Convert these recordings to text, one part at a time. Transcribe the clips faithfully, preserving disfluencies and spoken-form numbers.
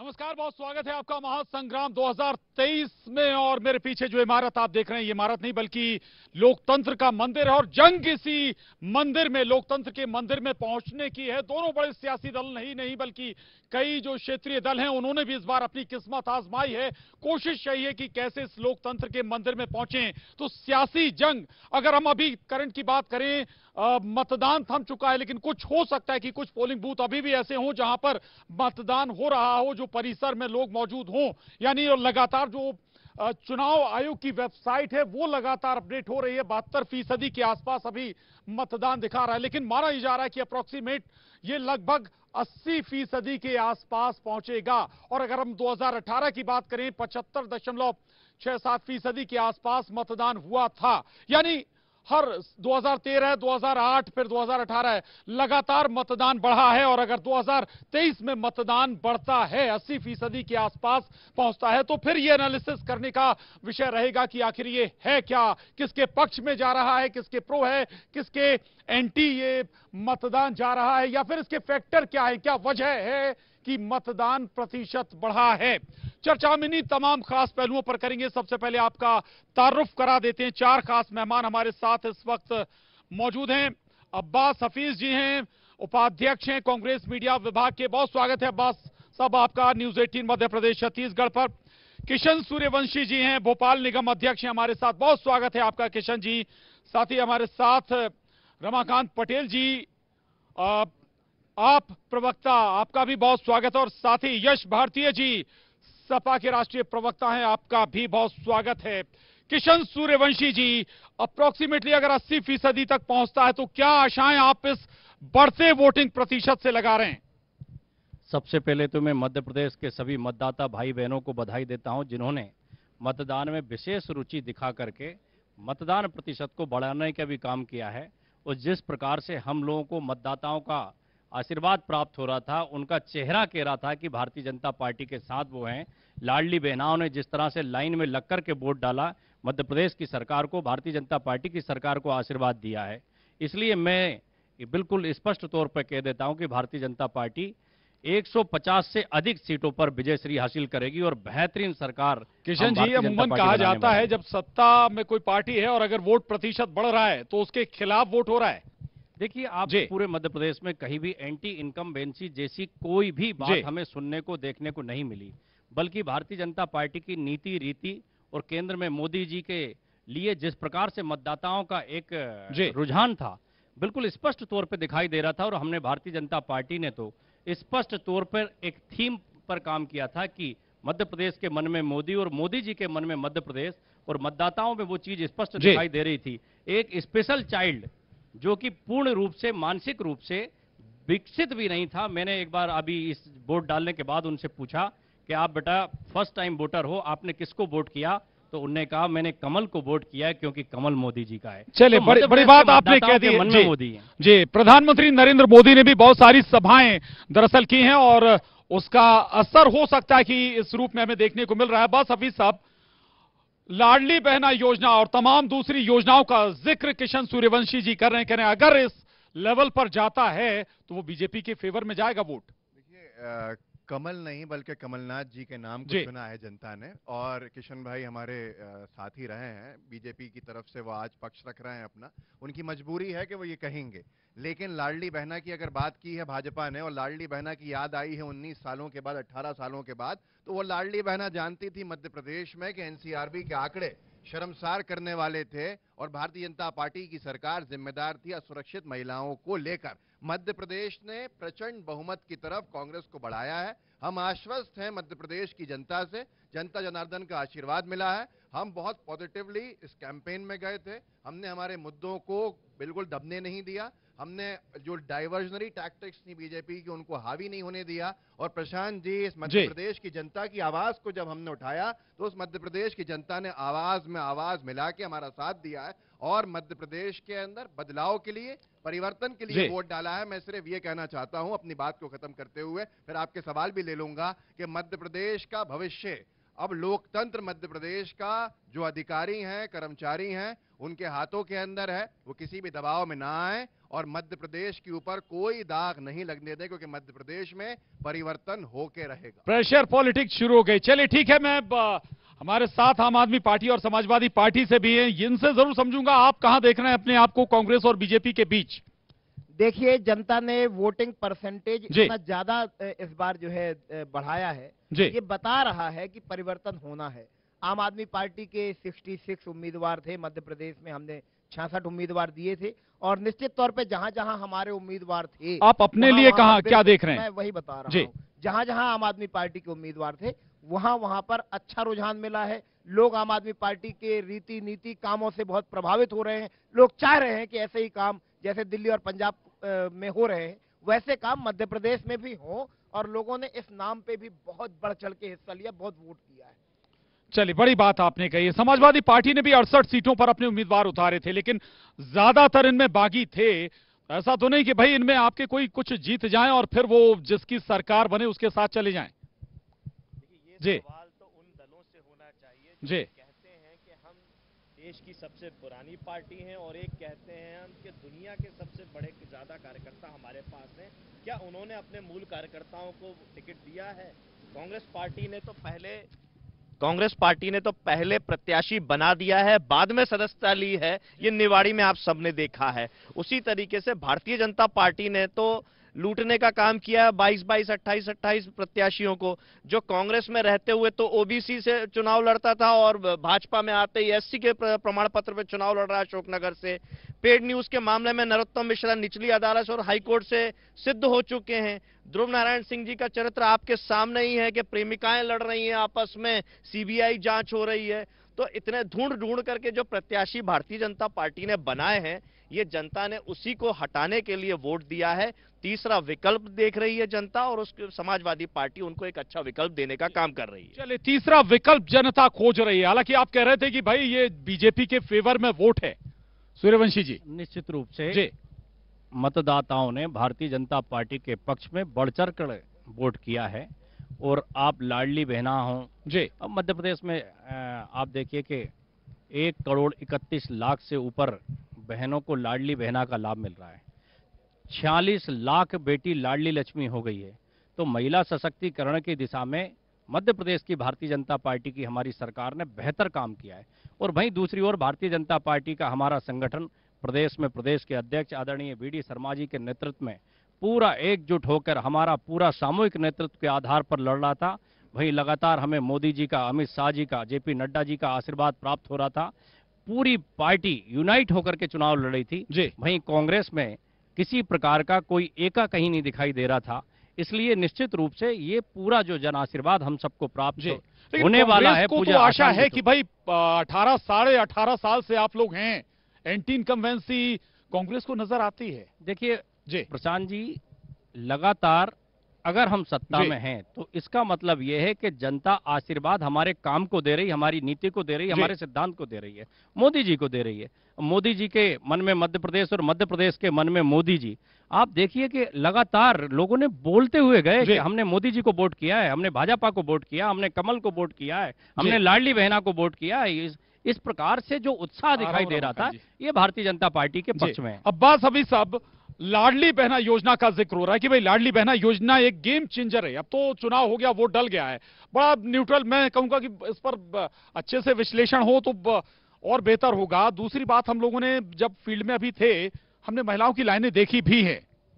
नमस्कार, बहुत स्वागत है आपका महासंग्राम दो हज़ार तेईस में। और मेरे पीछे जो इमारत आप देख रहे हैं, ये इमारत नहीं बल्कि लोकतंत्र का मंदिर है और जंग इसी मंदिर में, लोकतंत्र के मंदिर में पहुंचने की है। दोनों बड़े सियासी दल नहीं नहीं बल्कि कई जो क्षेत्रीय दल हैं, उन्होंने भी इस बार अपनी किस्मत आजमाई है। कोशिश यही है कि कैसे इस लोकतंत्र के मंदिर में पहुंचे। तो सियासी जंग, अगर हम अभी करंट की बात करें, आ, मतदान थम चुका है, लेकिन कुछ हो सकता है कि कुछ पोलिंग बूथ अभी भी ऐसे हों जहां पर मतदान हो रहा हो, जो परिसर में लोग मौजूद हों। यानी लगातार जो चुनाव आयोग की वेबसाइट है वो लगातार अपडेट हो रही है। बहत्तर फीसदी के आसपास अभी मतदान दिखा रहा है, लेकिन माना ही जा रहा है कि अप्रोक्सीमेट ये लगभग अस्सी फीसदी के आसपास पहुंचेगा। और अगर हम दो हज़ार अठारह की बात करें, पचहत्तर दशमलव छह सात फीसदी के आसपास मतदान हुआ था। यानी हर दो हज़ार तेरह, दो हज़ार आठ, फिर दो हज़ार अठारह लगातार मतदान बढ़ा है। और अगर दो हज़ार तेईस में मतदान बढ़ता है, अस्सी फीसदी के आसपास पहुंचता है, तो फिर यह एनालिसिस करने का विषय रहेगा कि आखिर ये है क्या, किसके पक्ष में जा रहा है, किसके प्रो है, किसके एंटी ये मतदान जा रहा है, या फिर इसके फैक्टर क्या है, क्या वजह है कि मतदान प्रतिशत बढ़ा है। चर्चा में इन्हीं तमाम खास पहलुओं पर करेंगे। सबसे पहले आपका तारुफ करा देते हैं। चार खास मेहमान हमारे साथ इस वक्त मौजूद हैं। अब्बास हफीज जी हैं, उपाध्यक्ष हैं कांग्रेस मीडिया विभाग के। बहुत स्वागत है अब्बास साहब आपका न्यूज अठारह मध्य प्रदेश छत्तीसगढ़ पर। किशन सूर्यवंशी जी हैं, भोपाल निगम अध्यक्ष हैं हमारे साथ। बहुत स्वागत है आपका किशन जी। साथ ही हमारे साथ रमाकांत पटेल जी, आ, आप प्रवक्ता, आपका भी बहुत स्वागत है। और साथ ही यश भारतीय जी, सपा के राष्ट्रीय प्रवक्ता हैं, आपका भी बहुत स्वागत है। किशन सूर्यवंशी जी, अप्रोक्सीमेटली अगर अस्सी फीसदी तक पहुंचता है तो क्या आशाएं आप इस बढ़ते वोटिंग प्रतिशत से लगा रहे हैं? सबसे पहले तो मैं मध्य प्रदेश के सभी मतदाता भाई बहनों को बधाई देता हूं, जिन्होंने मतदान में विशेष रुचि दिखा करके मतदान प्रतिशत को बढ़ाने का भी काम किया है। और जिस प्रकार से हम लोगों को मतदाताओं का आशीर्वाद प्राप्त हो रहा था, उनका चेहरा कह रहा था कि भारतीय जनता पार्टी के साथ वो हैं। लाडली बहनाओं ने जिस तरह से लाइन में लगकर के वोट डाला, मध्य प्रदेश की सरकार को, भारतीय जनता पार्टी की सरकार को आशीर्वाद दिया है। इसलिए मैं बिल्कुल स्पष्ट तौर पर कह देता हूं कि भारतीय जनता पार्टी एक सौ पचास से अधिक सीटों पर विजयश्री हासिल करेगी और बेहतरीन सरकार। किशन जी, अमूमन कहा जाता है जब सत्ता में कोई पार्टी है और अगर वोट प्रतिशत बढ़ रहा है तो उसके खिलाफ वोट हो रहा है। देखिए, आप पूरे मध्य प्रदेश में कहीं भी एंटी इनकम्बेंसी जैसी कोई भी बात हमें सुनने को देखने को नहीं मिली, बल्कि भारतीय जनता पार्टी की नीति रीति और केंद्र में मोदी जी के लिए जिस प्रकार से मतदाताओं का एक रुझान था, बिल्कुल स्पष्ट तौर पर दिखाई दे रहा था। और हमने भारतीय जनता पार्टी ने तो स्पष्ट तौर पर एक थीम पर काम किया था कि मध्य प्रदेश के मन में मोदी और मोदी जी के मन में मध्य प्रदेश, और मतदाताओं में वो चीज स्पष्ट दिखाई दे रही थी। एक स्पेशल चाइल्ड जो कि पूर्ण रूप से मानसिक रूप से विकसित भी नहीं था। मैंने एक बार अभी इस वोट डालने के बाद उनसे पूछा कि आप बेटा फर्स्ट टाइम वोटर हो, आपने किसको वोट किया? तो उन्होंने कहा मैंने कमल को वोट किया है क्योंकि कमल मोदी जी का है। चलिए, तो बड़ी बड़ी बात आपने कह दी है। जी, मोदी है। जी, प्रधानमंत्री नरेंद्र मोदी ने भी बहुत सारी सभाएं दरअसल की हैं और उसका असर हो सकता है कि इस रूप में हमें देखने को मिल रहा है। बस हफीज साहब, लाडली बहना योजना और तमाम दूसरी योजनाओं का जिक्र किशन सूर्यवंशी जी कर रहे हैं, कह रहे हैं अगर इस लेवल पर जाता है तो वो बीजेपी के फेवर में जाएगा वोट। देखिए, कमल नहीं बल्कि कमलनाथ जी के नाम को चुना है जनता ने। और किशन भाई हमारे साथी रहे हैं, बीजेपी की तरफ से वो आज पक्ष रख रहे हैं अपना, उनकी मजबूरी है कि वो ये कहेंगे। लेकिन लाडली बहना की अगर बात की है भाजपा ने, और लाडली बहना की याद आई है उन्नीस सालों के बाद, अठारह सालों के बाद, तो वो लाडली बहना जानती थी मध्य प्रदेश में कि एनसीआरबी के आंकड़े शर्मसार करने वाले थे और भारतीय जनता पार्टी की सरकार जिम्मेदार थी असुरक्षित महिलाओं को लेकर। मध्य प्रदेश ने प्रचंड बहुमत की तरफ कांग्रेस को बढ़ाया है। हम आश्वस्त हैं मध्य प्रदेश की जनता से, जनता जनार्दन का आशीर्वाद मिला है। हम बहुत पॉजिटिवली इस कैंपेन में गए थे। हमने हमारे मुद्दों को बिल्कुल दबने नहीं दिया। हमने जो डाइवर्जनरी टैक्टिक्स थी बीजेपी की, उनको हावी नहीं होने दिया। और प्रशांत जी, इस मध्य प्रदेश की जनता की आवाज को जब हमने उठाया तो उस मध्य प्रदेश की जनता ने आवाज में आवाज मिला के हमारा साथ दिया है और मध्य प्रदेश के अंदर बदलाव के लिए, परिवर्तन के लिए वोट डाला है। मैं सिर्फ ये कहना चाहता हूं अपनी बात को खत्म करते हुए, फिर आपके सवाल भी ले लूंगा, कि मध्य प्रदेश का भविष्य अब लोकतंत्र मध्य प्रदेश का जो अधिकारी हैं, कर्मचारी हैं, उनके हाथों के अंदर है। वो किसी भी दबाव में ना आए और मध्य प्रदेश के ऊपर कोई दाग नहीं लगने दे, क्योंकि मध्य प्रदेश में परिवर्तन होके रहेगा। प्रेशर पॉलिटिक्स शुरू हो गई। चलिए ठीक है, मैं ब, हमारे साथ आम आदमी पार्टी और समाजवादी पार्टी से भी हैं, इनसे जरूर समझूंगा आप कहां देख रहे हैं अपने आप को कांग्रेस और बीजेपी के बीच। देखिए, जनता ने वोटिंग परसेंटेज इतना ज्यादा इस बार जो है बढ़ाया है, ये बता रहा है कि परिवर्तन होना है। आम आदमी पार्टी के छियासठ उम्मीदवार थे मध्य प्रदेश में, हमने छियासठ उम्मीदवार दिए थे और निश्चित तौर पे जहां जहां हमारे उम्मीदवार थे, आप अपने लिए कहां क्या देख रहे हैं? मैं वही बता रहा हूं, जहां जहां आम आदमी पार्टी के उम्मीदवार थे वहां वहां पर अच्छा रुझान मिला है। लोग आम आदमी पार्टी के रीति नीति कामों से बहुत प्रभावित हो रहे हैं। लोग चाह रहे हैं कि ऐसे ही काम जैसे दिल्ली और पंजाब में हो रहे हैं वैसे काम मध्य प्रदेश में भी हो, और लोगों ने इस नाम पे भी बहुत बढ़ चढ़ के हिस्सा लिया, बहुत वोट दिया है। चलिए, बड़ी बात आपने कही है। समाजवादी पार्टी ने भी अड़सठ सीटों पर अपने उम्मीदवार उतारे थे, लेकिन ज्यादातर इनमें बागी थे। ऐसा तो नहीं कि भाई इनमें आपके कोई कुछ जीत जाएं और फिर वो जिसकी सरकार बने उसके साथ चले जाएं। ये सवाल तो उन दलों से होना चाहिए जो जी कहते हैं कि हम देश की सबसे पुरानी पार्टी हैं और एक कहते हैं हम कि दुनिया के सबसे बड़े ज्यादा कार्यकर्ता हमारे पास हैं। क्या उन्होंने अपने मूल कार्यकर्ताओं को टिकट दिया है? कांग्रेस पार्टी ने तो पहले कांग्रेस पार्टी ने तो पहले प्रत्याशी बना दिया है, बाद में सदस्यता ली है। ये निवाड़ी में आप सबने देखा है। उसी तरीके से भारतीय जनता पार्टी ने तो लूटने का काम किया है बाईस बाईस अट्ठाईस अट्ठाईस प्रत्याशियों को। जो कांग्रेस में रहते हुए तो ओबीसी से चुनाव लड़ता था और भाजपा में आते ही एससी के प्रमाण पत्र पे चुनाव लड़ रहा है अशोकनगर से। पेड न्यूज के मामले में नरोत्तम मिश्रा निचली अदालत और हाईकोर्ट से सिद्ध हो चुके हैं। ध्रुव नारायण सिंह जी का चरित्र आपके सामने ही है कि प्रेमिकाएं लड़ रही हैं आपस में, सीबीआई जांच हो रही है। तो इतने ढूंढ ढूंढ करके जो प्रत्याशी भारतीय जनता पार्टी ने बनाए हैं, ये जनता ने उसी को हटाने के लिए वोट दिया है। तीसरा विकल्प देख रही है जनता और उसके समाजवादी पार्टी उनको एक अच्छा विकल्प देने का काम कर रही है। चलिए, तीसरा विकल्प जनता खोज रही है। हालांकि आप कह रहे थे कि भाई ये बीजेपी के फेवर में वोट है, सूर्यवंशी जी। निश्चित रूप से मतदाताओं ने भारतीय जनता पार्टी के पक्ष में बढ़ चढ़ कर वोट किया है। और आप लाडली बहना हो जी, अब मध्य प्रदेश में आप देखिए कि एक करोड़ इकतीस लाख से ऊपर बहनों को लाडली बहना का लाभ मिल रहा है। छियालीस लाख बेटी लाडली लक्ष्मी हो गई है। तो महिला सशक्तिकरण की दिशा में मध्य प्रदेश की भारतीय जनता पार्टी की हमारी सरकार ने बेहतर काम किया है। और वहीं दूसरी ओर भारतीय जनता पार्टी का हमारा संगठन प्रदेश में प्रदेश के अध्यक्ष आदरणीय बी डी शर्मा जी के नेतृत्व में पूरा एकजुट होकर हमारा पूरा सामूहिक नेतृत्व के आधार पर लड़ रहा था। वहीं लगातार हमें मोदी जी का, अमित शाह जी का, जेपी नड्डा जी का आशीर्वाद प्राप्त हो रहा था। पूरी पार्टी यूनाइट होकर के चुनाव लड़ रही थी। वहीं कांग्रेस में किसी प्रकार का कोई एका कहीं नहीं दिखाई दे रहा था। इसलिए निश्चित रूप से ये पूरा जो जन आशीर्वाद हम सबको प्राप्त होने वाला है। को तो आशा है कि भाई अठारह साढ़े अठारह साल से आप लोग हैं, एंटी इनकम्बेंसी कांग्रेस को नजर आती है। देखिए प्रशांत जी, लगातार अगर हम सत्ता में हैं तो इसका मतलब यह है कि जनता आशीर्वाद हमारे काम को दे रही, हमारी नीति को दे रही, हमारे सिद्धांत को दे रही है, मोदी जी को दे रही है। मोदी जी के मन में मध्य प्रदेश और मध्य प्रदेश के मन में मोदी जी। आप देखिए कि लगातार लोगों ने बोलते हुए गए कि हमने मोदी जी को वोट किया है, हमने भाजपा को वोट किया, हमने कमल को वोट किया है, हमने लाडली बहना को वोट किया है। इस, इस प्रकार से जो उत्साह दिखाई दे रहा था ये भारतीय जनता पार्टी के पक्ष में है। अब्बास अभी सब लाडली बहना योजना का जिक्र हो रहा है कि भाई लाडली बहना योजना एक गेम चेंजर है। अब तो चुनाव हो गया, वोट डल गया है, बड़ा न्यूट्रल। मैं कहूंगा कि इस पर अच्छे से विश्लेषण हो तो और बेहतर होगा। दूसरी बात, हम लोगों ने जब फील्ड में अभी थे, हमने महिलाओं की लाइनें देखी भी है।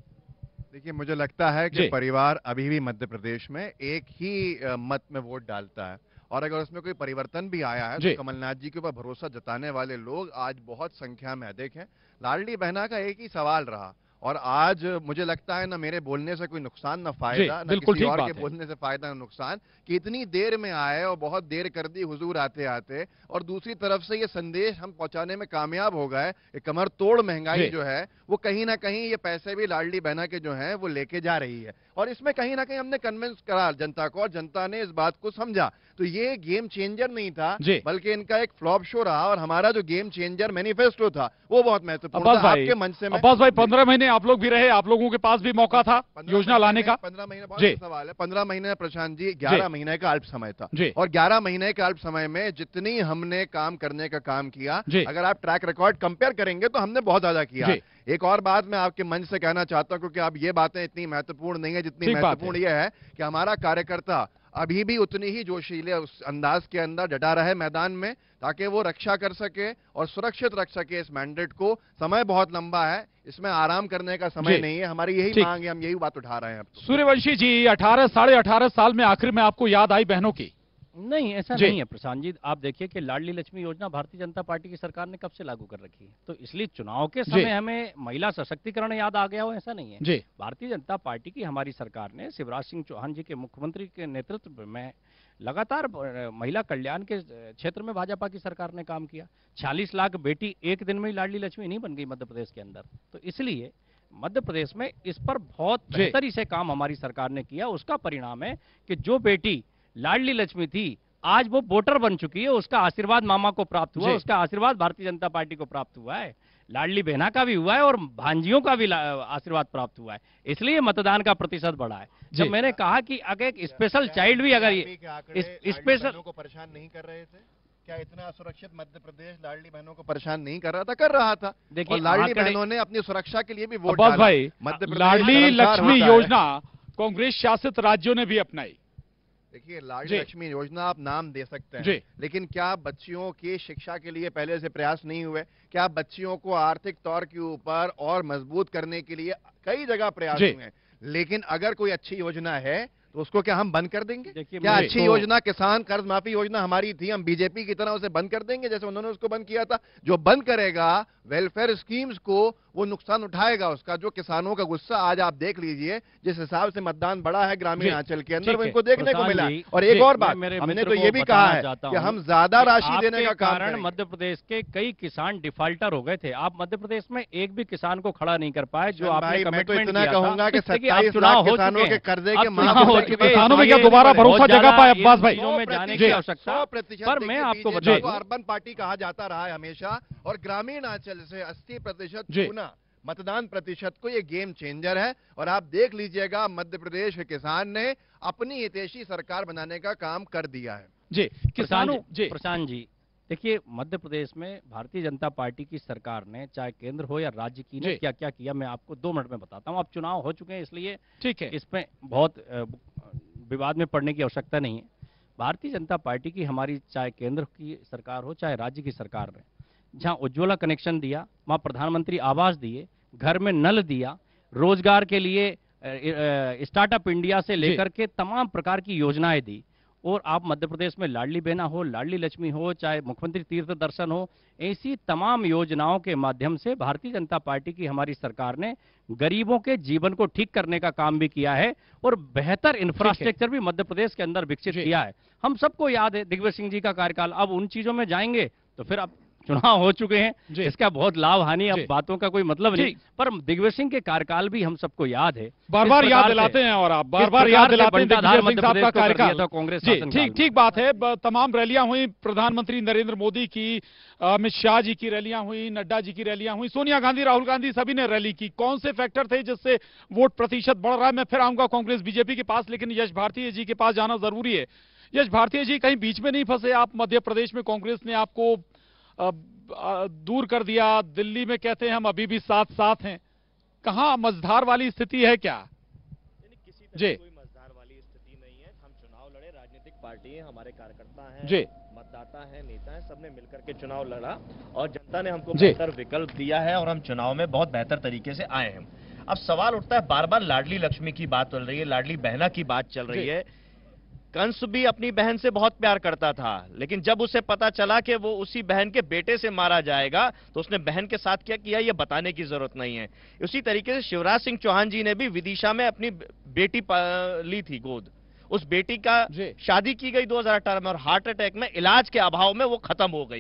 देखिए, मुझे लगता है कि परिवार अभी भी मध्य प्रदेश में एक ही मत में वोट डालता है, और अगर उसमें कोई परिवर्तन भी आया है तो कमलनाथ जी के ऊपर भरोसा जताने वाले लोग आज बहुत संख्या में अधिक हैं। लाडली बहना का एक ही सवाल रहा, और आज मुझे लगता है ना मेरे बोलने से कोई नुकसान ना फायदा, ना किसी और के बोलने से फायदा ना नुकसान, कि इतनी देर में आए और बहुत देर कर दी हुजूर आते आते। और दूसरी तरफ से ये संदेश हम पहुंचाने में कामयाब हो गए। कमर तोड़ महंगाई जो है वो कहीं ना कहीं ये पैसे भी लाडली बहना के जो है वो लेके जा रही है, और इसमें कहीं ना कहीं हमने कन्विंस करा जनता को, और जनता ने इस बात को समझा। तो ये गेम चेंजर नहीं था, जी। बल्कि इनका एक फ्लॉप शो रहा। और हमारा जो गेम चेंजर मैनिफेस्टो था वो बहुत महत्वपूर्ण अब्बास था। भाई, आपके मंच से मैं अब्बास भाई पंद्रह महीने आप लोग भी रहे, आप लोगों के पास भी मौका था योजना लाने का। पंद्रह महीने बहुत जी। अच्छा सवाल है। पंद्रह महीने प्रशांत जी, ग्यारह महीने का अल्प समय था। जी। और ग्यारह महीने के अल्प समय में जितनी हमने काम करने का काम किया, जी। अगर आप ट्रैक रिकॉर्ड कंपेयर करेंगे तो हमने बहुत ज्यादा किया। जी। एक और बात मैं आपके मंच से कहना चाहता हूं, क्योंकि अब ये बातें इतनी महत्वपूर्ण नहीं है जितनी ठीक बात महत्वपूर्ण यह है कि हमारा कार्यकर्ता अभी भी उतनी ही जोशीले उस अंदाज के अंदर डटा रहे मैदान में, ताकि वो रक्षा कर सके और सुरक्षित रख सके इस मैंडेट को। समय बहुत लंबा है, इसमें आराम करने का समय जी। नहीं है। हमारी यही ठीक। मांग है, हम यही बात उठा रहे हैं अब तो। सूर्यवंशी जी, अठारह साढ़े अठारह साल में आखिर में आपको याद आई बहनों की? नहीं, ऐसा जी। नहीं है प्रशांत जी। आप देखिए कि लाडली लक्ष्मी योजना भारतीय जनता पार्टी की सरकार ने कब से लागू कर रखी है, तो इसलिए चुनाव के जी। समय हमें महिला सशक्तिकरण याद आ गया हो, ऐसा नहीं है। जी। भारतीय जनता पार्टी की हमारी सरकार ने शिवराज सिंह चौहान जी के मुख्यमंत्री के नेतृत्व में लगातार अ, महिला कल्याण के क्षेत्र में भाजपा की सरकार ने काम किया। छियालीस लाख बेटी एक दिन में ही लाडली लक्ष्मी नहीं बन गई मध्य प्रदेश के अंदर। तो इसलिए मध्य प्रदेश में इस पर बहुत जी। बेहतरी से काम हमारी सरकार ने किया। उसका परिणाम है कि जो बेटी लाडली लक्ष्मी थी आज वो वोटर बन चुकी है, उसका आशीर्वाद मामा को प्राप्त हुआ, जी। उसका आशीर्वाद भारतीय जनता पार्टी को प्राप्त हुआ है, लाडली बहना का भी हुआ है और भांजियों का भी ला- आशीर्वाद प्राप्त हुआ है। इसलिए मतदान का प्रतिशत बढ़ा है। जी। जब मैंने कहा कि अगर एक स्पेशल चाइल्ड भी अगर ये इस स्पेशल को परेशान नहीं कर रहे थे क्या? इतना असुरक्षित मध्य प्रदेश लाडली बहनों को परेशान नहीं कर रहा था? कर रहा था। देखिए, और लाडली आंकड़े- बहनों ने अपनी सुरक्षा के लिए भी वोट अब्बास डाला। भाई, मध्य प्रदेश लाडली कर्मचार लक्ष्मी होता है। योजना कांग्रेस शासित राज्यों ने भी अपनाई। देखिए, लाडली जी। लक्ष्मी योजना आप नाम दे सकते जी। हैं, लेकिन क्या बच्चियों की शिक्षा के लिए पहले से प्रयास नहीं हुए? क्या बच्चियों को आर्थिक तौर के ऊपर और मजबूत करने के लिए कई जगह प्रयास जी। हुए हैं? लेकिन अगर कोई अच्छी योजना है तो उसको क्या हम बंद कर देंगे? देखिए, क्या मुझे अच्छी तो- योजना किसान कर्ज माफी योजना हमारी थी, हम बीजेपी की तरह उसे बंद कर देंगे जैसे उन्होंने उसको बंद किया था? जो बंद करेगा वेलफेयर स्कीम्स को, वो नुकसान उठाएगा उसका। जो किसानों का गुस्सा आज आप देख लीजिए, जिस हिसाब से मतदान बढ़ा है ग्रामीण जी। अंचल के अंदर, ठीक वो है। इनको देखने को प्रशांत मिला। जी, और एक जी, और मैं बात मेरे हमने मित्र तो को ये भी कहा बताना है चाहता कि हूं हम ज्यादा कि राशि देने आपके का काम कारण करेंगे। मध्य प्रदेश के कई किसान डिफाल्टर हो गए थे। आप मध्य प्रदेश में एक भी किसान को खड़ा नहीं कर पाए जो आपने भाई, मैं तो कमिटमेंट इतना किया था। कहूंगा कि देखिए, अब सत्ताईस चुनाव लाख हो किसानों चुके के हैं। कर्जे अब के चुनाव माफ हो होने चुके के हैं। किसानों में क्या ये दोबारा बहुत भरोसा ज्यादा जगा पाए इन अब्बास भाई? चीजों में जाने जी। की आवश्यकता, सौ प्रतिशत पर मैं आपको बता बीजेपी दूं, को अर्बन पार्टी कहा जाता रहा है हमेशा, और ग्रामीण अंचल से अस्सी प्रतिशत जी। गुना मतदान प्रतिशत को ये गेम चेंजर है। और आप देख लीजिएगा, मध्य प्रदेश के किसान ने अपनी हितैषी सरकार बनाने का काम कर दिया है। जी, किसानों प्रशांत जी जी, प्रशांत जी, देखिए मध्य प्रदेश में भारतीय जनता पार्टी की सरकार ने, चाहे केंद्र हो या राज्य की ने, जी। क्या क्या किया मैं आपको दो मिनट में बताता हूँ। अब चुनाव हो चुके हैं इसलिए ठीक है। इसमें बहुत अ, विवाद में पड़ने की आवश्यकता नहीं है। भारतीय जनता पार्टी की हमारी चाहे केंद्र की सरकार हो चाहे राज्य की सरकार ने जहां उज्ज्वला कनेक्शन दिया, वहां प्रधानमंत्री आवास दिए, घर में नल दिया, रोजगार के लिए स्टार्टअप इंडिया से लेकर के तमाम प्रकार की योजनाएं दी। और आप मध्य प्रदेश में लाडली बहना हो, लाडली लक्ष्मी हो, चाहे मुख्यमंत्री तीर्थ दर्शन हो, ऐसी तमाम योजनाओं के माध्यम से भारतीय जनता पार्टी की हमारी सरकार ने गरीबों के जीवन को ठीक करने का काम भी किया है और बेहतर इंफ्रास्ट्रक्चर भी मध्य प्रदेश के अंदर विकसित जी। किया है। हम सबको याद है दिग्विजय सिंह जी का कार्यकाल। अब उन चीजों में जाएंगे तो फिर अब चुनाव हो चुके जी। हैं, इसका बहुत लाभ हानि, अब जी। बातों का कोई मतलब नहीं, जी। पर दिग्विजय सिंह के कार्यकाल भी हम सबको याद है। बार किस बार याद प्रकार से- दिलाते हैं और आप बार किस बार प्रकार याद से दिलाते हैं बंटाधार दिग्विजय मध्य सिंह साहब प्रदेश का को कर दिया कार्यकाल। था कांग्रेस जी, शासनकाल ठीक में। ठीक बात है। ब- तमाम रैलियां हुई, प्रधानमंत्री नरेंद्र मोदी की, अमित शाह जी की रैलियां हुई, नड्डा जी की रैलियां हुई, सोनिया गांधी, राहुल गांधी सभी ने रैली की। कौन से फैक्टर थे जिससे वोट प्रतिशत बढ़ रहा है? मैं फिर आऊंगा कांग्रेस बीजेपी के पास, लेकिन यश भारतीय जी के पास जाना जरूरी है। यश भारतीय जी, कहीं बीच में नहीं फंसे आप? मध्य प्रदेश में कांग्रेस ने आपको अ, अ, दूर कर दिया, दिल्ली में कहते हैं हम अभी भी साथ साथ हैं। कहां मझधार वाली स्थिति है क्या? यानी किसी तरह जी। कोई मजदार वाली स्थिति नहीं है। हम चुनाव लड़े, राजनीतिक पार्टी है, हमारे कार्यकर्ता हैं, जी। मतदाता हैं, नेता हैं, सबने मिलकर के चुनाव लड़ा और जनता ने हमको जी। बेहतर विकल्प दिया है और हम चुनाव में बहुत बेहतर तरीके से आए हैं। अब सवाल उठता है, बार बार लाडली लक्ष्मी की बात चल रही है, लाडली बहना की बात चल रही जी। है। कंस भी अपनी बहन से बहुत प्यार करता था, लेकिन जब उसे पता चला कि वो उसी बहन के बेटे से मारा जाएगा तो उसने बहन के साथ क्या किया ये बताने की जरूरत नहीं है। उसी तरीके से शिवराज सिंह चौहान जी ने भी विदिशा में अपनी बेटी पा- ली थी गोद। उस बेटी का जी। शादी की गई दो हज़ार अठारह में और हार्ट अटैक में इलाज के अभाव में वो खत्म हो गई।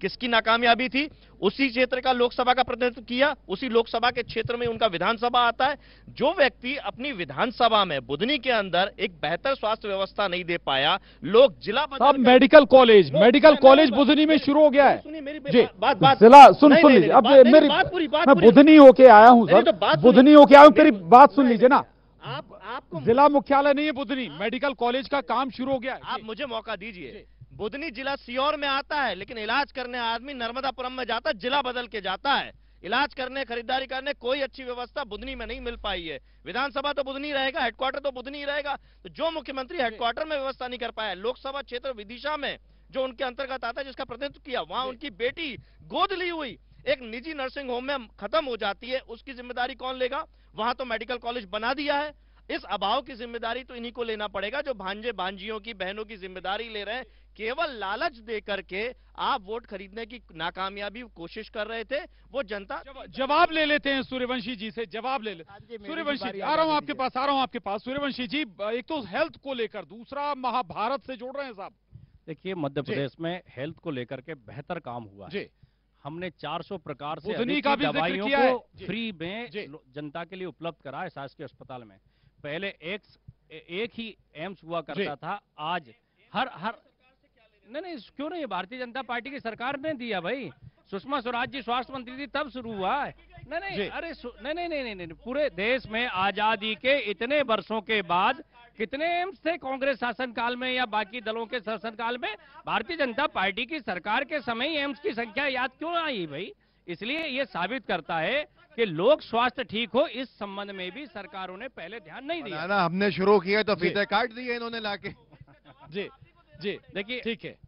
किसकी नाकामयाबी थी? उसी क्षेत्र का लोकसभा का प्रतिनिधित्व किया, उसी लोकसभा के क्षेत्र में उनका विधानसभा आता है। जो व्यक्ति अपनी विधानसभा में बुधनी के अंदर एक बेहतर स्वास्थ्य व्यवस्था नहीं दे पाया, लोग जिला सब medical college medical college Budhni में शुरू हो गया है। सुनिए मेरी जी, बात बात जिला सुन नहीं, सुन नहीं, लीजिए। नहीं, अब बात- मेरी बात पूरी- बात मैं पूरी- बुधनी होके आया हूँ नहीं, तो सर, बात सुनिए। बुधनी होके आया हूँ, मेरी बात सुन लीजिए ना। आप आपको जिला मुख्यालय नहीं है बुधनी, मेडिकल कॉलेज का काम शुरू हो गया है। आप मुझे मौका दीजिए। बुधनी जिला सीहोर में आता है, लेकिन इलाज करने आदमी नर्मदापुरम में जाता है, जिला बदल के जाता है। इलाज करने, खरीदारी करने कोई अच्छी व्यवस्था बुधनी में नहीं मिल पाई है। विधानसभा तो बुधनी रहेगा, हेडक्वार्टर तो बुधनी रहेगा। तो जो मुख्यमंत्री हेडक्वार्टर में व्यवस्था नहीं कर पाया, लोकसभा क्षेत्र विदिशा में जो उनके अंतर्गत आता है, जिसका प्रतिनिधित्व किया, वहां उनकी बेटी गोद ली हुई एक निजी नर्सिंग होम में खत्म हो जाती है, उसकी जिम्मेदारी कौन लेगा? वहां तो मेडिकल कॉलेज बना दिया है। इस अभाव की जिम्मेदारी तो इन्हीं को लेना पड़ेगा, जो भांजे भांजियों की, बहनों की जिम्मेदारी ले रहे हैं। केवल लालच दे करके आप वोट खरीदने की नाकामयाबी कोशिश कर रहे थे। वो जनता जवा, जवाब ले लेते हैं सूर्यवंशी जी से, जवाब ले लेते। सूर्यवंशी जी, आ रहा हूं आपके पास, आ रहा हूं आपके पास। सूर्यवंशी जी, एक तो हेल्थ को लेकर, दूसरा महाभारत से जोड़ रहे हैं साहब। देखिए, मध्य प्रदेश में हेल्थ को लेकर के बेहतर काम हुआ है। हमने चार सौ प्रकार से अधिक का भी जिक्र दवाइयों किया है। को फ्री में जनता के लिए उपलब्ध करा है शासकीय अस्पताल में। पहले एक एक ही एम्स हुआ करता था, आज हर हर नहीं नहीं क्यों नहीं, भारतीय जनता पार्टी की सरकार ने दिया भाई। सुषमा स्वराज जी स्वास्थ्य मंत्री थी तब शुरू हुआ है। नहीं नहीं अरे नहीं नहीं नहीं नहीं पूरे देश में आजादी के इतने वर्षों के बाद कितने एम्स थे कांग्रेस शासनकाल में या बाकी दलों के शासनकाल में? भारतीय जनता पार्टी की सरकार के समय ही एम्स की संख्या याद क्यों आई भाई? इसलिए ये साबित करता है कि लोग स्वास्थ्य ठीक हो, इस संबंध में भी सरकारों ने पहले ध्यान नहीं दिया ना। हमने शुरू किया तो फीते काट दिए इन्होंने लाके। जी जी, देखिए ठीक है।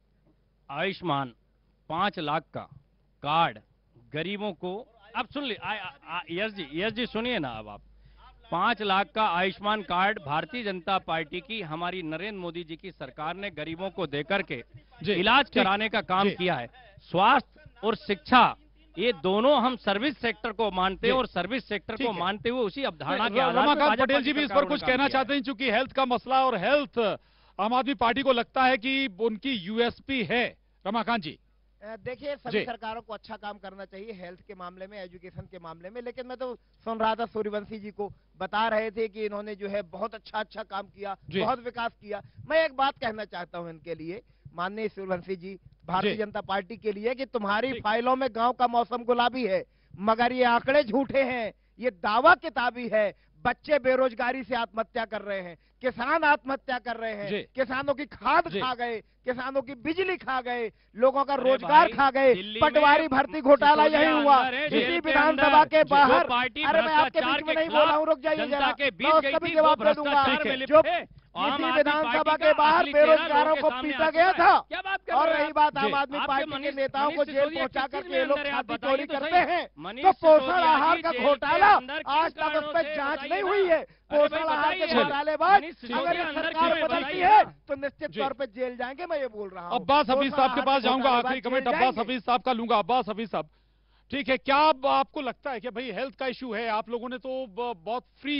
आयुष्मान पांच लाख का कार्ड गरीबों को, अब सुन ली यस जी यस जी सुनिए ना, अब आप पांच लाख का आयुष्मान कार्ड भारतीय जनता पार्टी की, हमारी नरेंद्र मोदी जी की सरकार ने गरीबों को देकर के इलाज कराने का काम किया है। स्वास्थ्य और शिक्षा, ये दोनों हम सर्विस सेक्टर को मानते हैं और सर्विस सेक्टर को मानते हुए उसी अवधारणा के आधार पर रमाकांत पटेल जी भी इस पर कुछ कहना चाहते हैं, क्योंकि हेल्थ का मसला और हेल्थ आम आदमी पार्टी को लगता है कि उनकी यूएसपी है। रमाकांत जी, देखिए, सभी सरकारों को अच्छा काम करना चाहिए हेल्थ के मामले में, एजुकेशन के मामले में, लेकिन मैं तो सुन रहा था सूर्यवंशी जी को बता रहे थे कि इन्होंने जो है बहुत अच्छा अच्छा काम किया, बहुत विकास किया। मैं एक बात कहना चाहता हूं इनके लिए, माननीय सूर्यवंशी जी, भारतीय जनता पार्टी के लिए, कि तुम्हारी फाइलों में गांव का मौसम गुलाबी है, मगर ये आंकड़े झूठे हैं, ये दावा किताबी है। बच्चे बेरोजगारी से आत्महत्या कर रहे हैं, किसान आत्महत्या कर रहे हैं, किसानों की खाद खा गए, किसानों की बिजली खा गए, लोगों का रोजगार खा गए। पटवारी भर्ती घोटाला यही हुआ इसी विधानसभा के बाहर। अरे मैं आपके बीच में नहीं बोला हूँ, रुक जाइए जरा, मैं उसका भी जवाब दे दूंगा। जो इसी विधानसभा के बाहर बेरोजगारों को पीटा गया था। और रही बात आम आदमी पार्टी के नेताओं को जेल पहुंचा करके ये लोग खाती चोरी करते हैं, तो पोषण आहार का घोटाला आज तक उस पर जांच नहीं हुई है। पोषण आहार के घोटाले बाद अगर ये सरकार बदलती है तो निश्चित तौर पर जेल जाएंगे, मैं ये बोल रहा हूँ। अब्बास हफीज साहब के पास जाऊंगा, आखिरी कमेंट अब्बास हफीज साहब का लूंगा। अब्बास हफीज साहब, ठीक है, क्या आपको लगता है कि भाई हेल्थ का इश्यू है? आप लोगों ने तो बहुत फ्री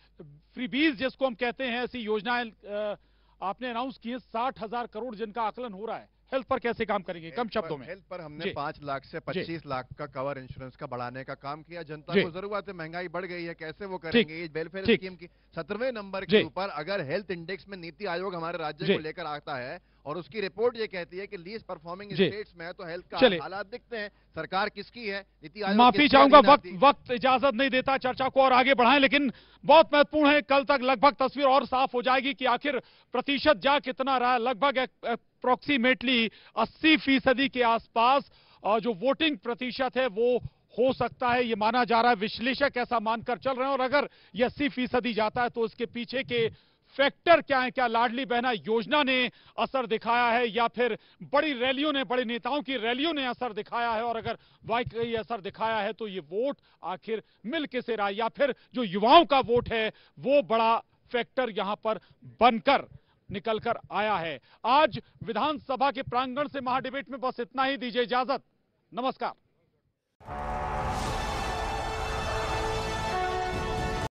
फ्रीबीज जिसको हम कहते हैं, ऐसी योजनाएं आपने अनाउंस की है, साठ हजार करोड़ जिनका आकलन हो रहा है। हेल्थ पर कैसे काम करेंगे? कम शब्दों में। हेल्थ पर हमने पांच लाख से पच्चीस लाख का कवर इंश्योरेंस का बढ़ाने का काम किया। जनता को जरूरत है, महंगाई बढ़ गई है, कैसे वो करेंगे? ये वेलफेयर स्कीम की सत्रहवें नंबर के ऊपर अगर हेल्थ इंडेक्स में नीति आयोग हमारे राज्य को लेकर आता है और उसकी रिपोर्ट ये कहती है कि लीस्ट परफॉर्मिंग स्टेट्स में है, तो हेल्थ का हालात दिखते हैं। सरकार किसकी है? नीति आयोग। माफी चाहूंगा, वक्त वक्त इजाजत नहीं देता चर्चा को और आगे बढ़ाएं, लेकिन बहुत महत्वपूर्ण है। कल तक लगभग तस्वीर और साफ हो जाएगी कि आखिर प्रतिशत जा कितना रहा। लगभग अप्रोक्सीमेटली अस्सी फीसदी के आसपास जो वोटिंग प्रतिशत है वो हो सकता है, ये माना जा रहा है। विश्लेषक ऐसा मानकर चल रहे हैं। और अगर ये अस्सी फीसदी जाता है तो इसके पीछे के फैक्टर क्या है? क्या लाडली बहना योजना ने असर दिखाया है, या फिर बड़ी रैलियों ने, बड़े नेताओं की रैलियों ने असर दिखाया है? और अगर वाकई असर दिखाया है तो ये वोट आखिर मिल किसे रहा, या फिर जो युवाओं का वोट है वो बड़ा फैक्टर यहां पर बनकर निकलकर आया है? आज विधानसभा के प्रांगण से महाडिबेट में बस इतना ही। दीजिए इजाजत, नमस्कार।